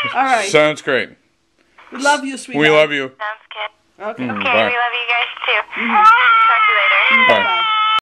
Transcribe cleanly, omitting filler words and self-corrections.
All right. Sounds great. We love you, sweetheart. We love you. Sounds good. Okay. Okay, Bye. we love you guys too.